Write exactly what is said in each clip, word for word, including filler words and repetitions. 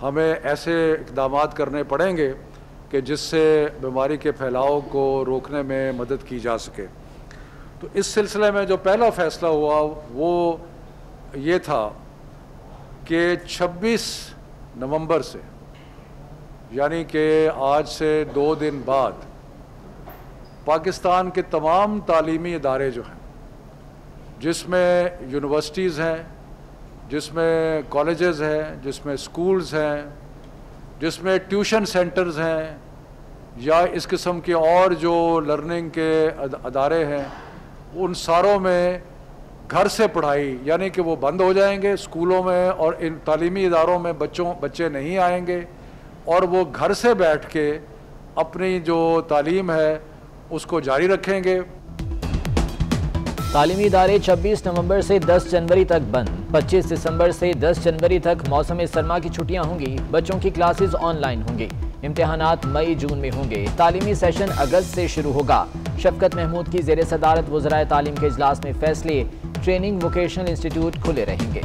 हमें ऐसे इक़दाम करने पड़ेंगे कि जिससे बीमारी के फैलाव को रोकने में मदद की जा सके। तो इस सिलसिले में जो पहला फ़ैसला हुआ वो ये था कि छब्बीस नवंबर से, यानी कि आज से दो दिन बाद, पाकिस्तान के तमाम तालीमी इदारे जो हैं, जिसमें यूनिवर्सिटीज़ हैं, जिसमें कॉलेजेस हैं, जिसमें स्कूल्स हैं, जिसमें ट्यूशन सेंटर्स हैं, या इस किस्म के और जो लर्निंग के अदारे हैं, उन सारों में घर से पढ़ाई यानी कि वो बंद हो जाएंगे। स्कूलों में और इन तालीमी इदारों में बच्चों बच्चे नहीं आएंगे और वो घर से बैठ के अपनी जो तालीम है उसको जारी रखेंगे। तालीमी इदारे छब्बीस नवंबर से दस जनवरी तक बंद। पच्चीस दिसंबर से दस जनवरी तक मौसम सरमा की छुट्टियां होंगी। बच्चों की क्लासेस ऑनलाइन होंगी। इम्तिहानात मई जून में होंगे। तालीमी सेशन अगस्त से शुरू होगा। शफकत महमूद की ज़ेर सदारत वज़राए तालीम के इजलास में फैसले। ट्रेनिंग वोकेशनल इंस्टीट्यूट खुले रहेंगे।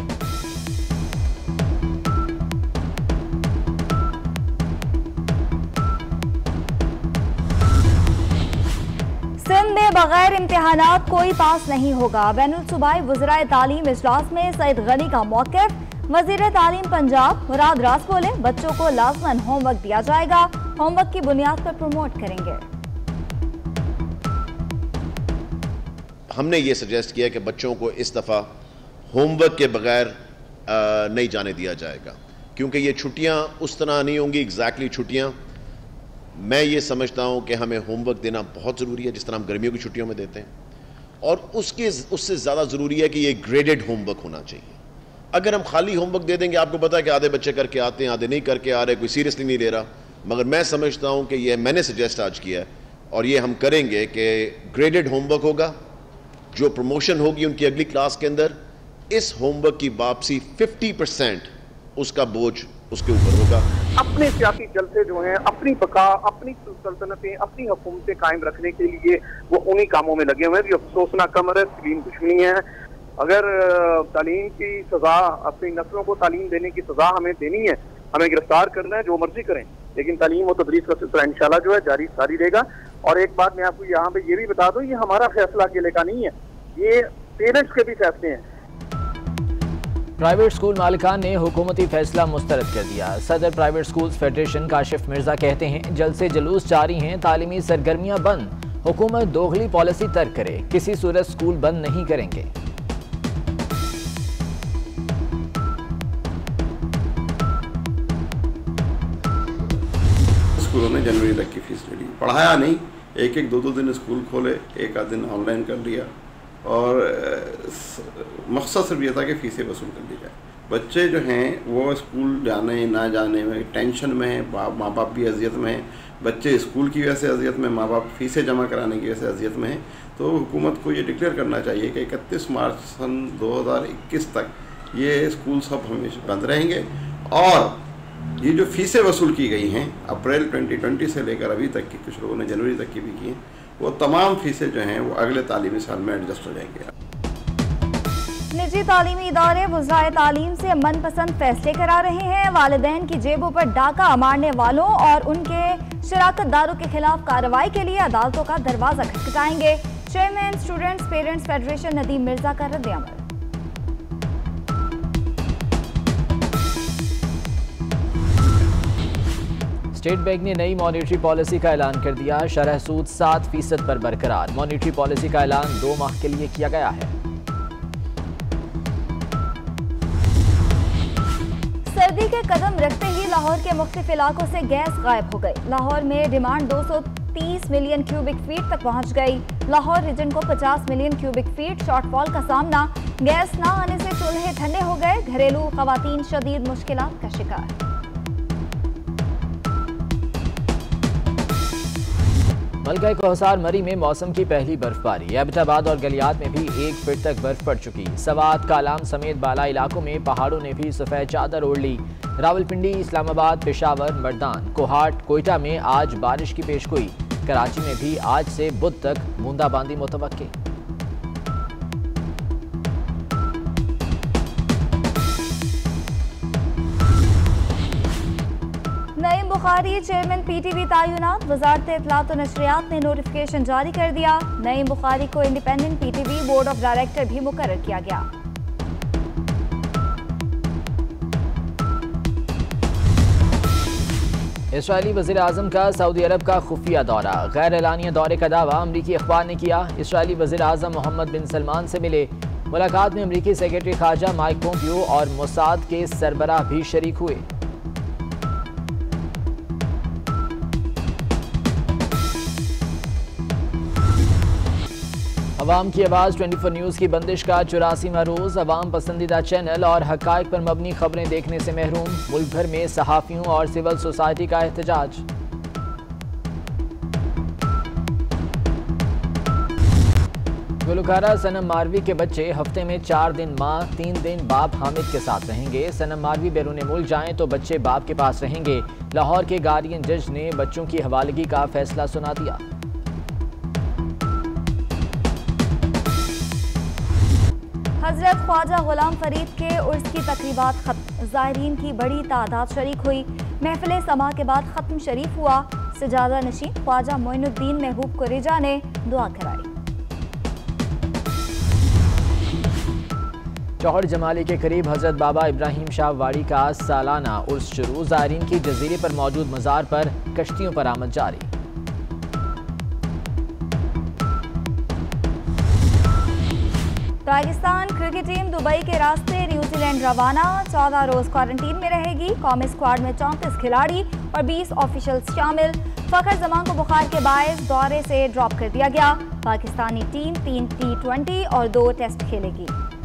सिंध में बगैर इम्तिहानात कोई पास नहीं होगा। बैनुल सूबाई वज़राए तालीम इजलास में सईद गनी का मौक़िफ़। वज़ीर तालीम पंजाब मुराद रास बोले, बच्चों को लाज़मन होमवर्क दिया जाएगा, होमवर्क की बुनियाद पर प्रमोट करेंगे। हमने ये सजेस्ट किया कि बच्चों को इस दफ़ा होमवर्क के बगैर नहीं जाने दिया जाएगा, क्योंकि ये छुट्टियां उस तरह नहीं होंगी एग्जैक्टली छुट्टियां। मैं ये समझता हूं कि हमें होमवर्क देना बहुत ज़रूरी है, जिस तरह हम गर्मियों की छुट्टियों में देते हैं, और उसके उससे ज़्यादा ज़रूरी है कि ये ग्रेडेड होमवर्क होना चाहिए। अगर हम खाली होमवर्क दे देंगे, आपको पता है कि आधे बच्चे करके आते हैं, आधे नहीं करके आ रहे, कोई सीरियसली नहीं ले रहा। मगर मैं समझता हूँ कि ये मैंने सजेस्ट आज किया है और ये हम करेंगे कि ग्रेडेड होमवर्क होगा, जो प्रमोशन होगी उनकी अगली क्लास के अंदर, इस होमवर्क की वापसी पचास परसेंट उसका बोझ उसके ऊपर होगा। अपने सियासी जलसे जो हैं, अपनी बका, अपनी सल्तनतें, अपनी हुकूमतें कायम रखने के लिए वो उन्हीं कामों में लगे हुए हैं। ये अफसोसनाक अमर है, सलीम दुश्मनी है। अगर तालीम की सजा, अपनी नस्लों को तालीम देने की सजा हमें देनी है, हमें गिरफ्तार करना है, जो मर्जी करें, लेकिन तालीम और तदरीस का सिलसिला इंशाल्लाह जो है जारी सारी रहेगा। और एक बात मैं आपको यहाँ पे ये भी बता दूं, ये हमारा फैसला अकेले का नहीं है, ये पेरेंट्स के भी फैसले हैं। प्राइवेट स्कूल मालिकान ने हुकूमती फैसला मुस्तरद कर दिया। सदर private schools federation Kashif Mirza कहते हैं, जलसे जुलूस जारी हैं, तालीमी सरगर्मियां बंद, हुकूमत दोगली पॉलिसी तर्क करे, किसी सूरत स्कूल बंद नहीं करेंगे। स्कूलों ने जनवरी तक की फीस ले ली, पढ़ाया नहीं, एक एक दो दो दिन स्कूल खोले, एक आध दिन ऑनलाइन कर लिया, और मकसद सिर्फ ये था कि फ़ीसें वसूल कर ली जाए। बच्चे जो हैं वो स्कूल जाने ना जाने में टेंशन में हैं, माँ बाप भी अजियत में हैं, बच्चे स्कूल की वजह से अजियत में, माँ बाप फ़ीसें जमा कराने की वजह से अजियत में हैं। तो हुकूमत को ये डिक्लेयर करना चाहिए कि इकतीस मार्च सन दो हज़ार इक्कीस तक ये स्कूल सब हमेशा बंद रहेंगे, और ये जो फ़ीसें वसूल की गई हैं अप्रैल दो हज़ार बीस से लेकर अभी तक की, कुछ लोगों ने जनवरी तक की भी की हैं, वो तमाम फीसें जो हैं वो अगले तालीमी साल में एडजस्ट हो जाएंगे। निजी तालीमी इदारे वज़ाए तालीम से मनपसंद फैसले करा रहे हैं। वालिदैन की जेबों पर डाका मारने वालों और उनके शराकतदारों के खिलाफ कार्रवाई के लिए अदालतों का दरवाजा खटखटाएंगे। Chairman students parents federation Nadeem Mirza का रद्द-ए-अमल। स्टेट बैंक ने नई मॉनेटरी पॉलिसी का ऐलान कर दिया। शरह सूद सात फीसद पर बरकरार। मॉनेटरी पॉलिसी का ऐलान दो माह के लिए किया गया है। सर्दी के कदम रखते ही लाहौर के मुख्तलिफ इलाकों से गैस गायब हो गई। लाहौर में डिमांड दो सौ तीस मिलियन क्यूबिक फीट तक पहुंच गई। लाहौर रीजन को पचास मिलियन क्यूबिक फीट शॉर्टफॉल का सामना। गैस न आने से चूल्हे ठंडे हो गए। घरेलू खवातीन शदीद मुश्किलात का शिकार। मलका कोहसार मरी में मौसम की पहली बर्फबारी। एबटाबाद और गलियात में भी एक फीट तक बर्फ पड़ चुकी। सवात, कालाम समेत बाला इलाकों में पहाड़ों ने भी सफ़ेद चादर ओढ़ ली। रावलपिंडी, इस्लामाबाद, पेशावर, मर्दान, कोहाट, कोयटा में आज बारिश की पेशगोई। कराची में भी आज से बुध तक बूंदाबांदी मुतवक्के। बुखारी चेयरमैन पीटीवी तैनात। वजारत इत्तलात और नशरियात ने नोटिफिकेशन जारी कर दिया। नईम बुखारी को independent PTV board of director भी मुकर्रर किया गया। इसराइली वज़ीर आज़म का सऊदी अरब का खुफिया दौरा। गैर एलानिया दौरे का दावा अमरीकी अखबार ने किया। इसराइली वज़ीर आज़म मोहम्मद बिन सलमान से मिले। मुलाकात में अमरीकी सेक्रेटरी खारजा माइक पोम्पियो और मोसाद के सरबराह भी शरीक हुए। अवाम की आवाज़ चौबीस न्यूज़ की बंदिश का चौरासीवां रोज़। अवाम पसंदीदा चैनल और हक़ाइक़ पर मबनी खबरें देखने से महरूम। मुल्क भर में सहाफ़ियों और सिविल सोसाइटी का एहतजाज। गुलकारा सनम मारवी के बच्चे हफ्ते में चार दिन माँ तीन दिन बाप हामिद के साथ रहेंगे। सनम मारवी बैरून मुल्क जाएं तो बच्चे बाप के पास रहेंगे। लाहौर के गार्डियन जज ने बच्चों की हवालगी का फैसला सुना दिया। हजरत ख्वाजा गुलाम फरीद के उर्स की तकरीबात खत्म। ज़ायरीन की बड़ी तादाद शरीक हुई। महफिल समा के बाद खत्म शरीफ हुआ। सजादा नशीन ख्वाजा मोइनुद्दीन महबूब कुरेजा ने दुआ कराई। चौहड़ जमाली के करीब हजरत बाबा इब्राहिम शाह वाड़ी का सालाना उर्स शुरू। ज़ायरीन की जजीरे पर मौजूद मज़ार पर कश्तियों पर आमद जारी। पाकिस्तान क्रिकेट टीम दुबई के रास्ते न्यूजीलैंड रवाना। चौदह रोज क्वारंटीन में रहेगी। कौमी स्क्वाड में चौंतीस खिलाड़ी और बीस ऑफिशियल्स शामिल। फखर जमान को बुखार के बायस दौरे से ड्रॉप कर दिया गया। पाकिस्तानी टीम तीन टी ट्वेंटी और दो टेस्ट खेलेगी।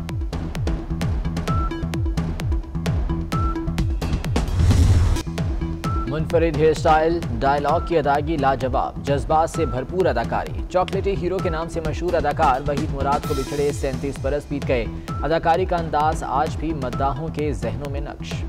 मुनफरिद हेयर स्टाइल, डायलॉग की अदायगी लाजवाब, जज्बात से भरपूर अदाकारी। चॉकलेटी हीरो के नाम से मशहूर अदाकार वहीद मुराद को बिछड़े सैंतीस बरस बीत गए। अदाकारी का अंदाज आज भी मद्दाहों के जहनों में नक्श।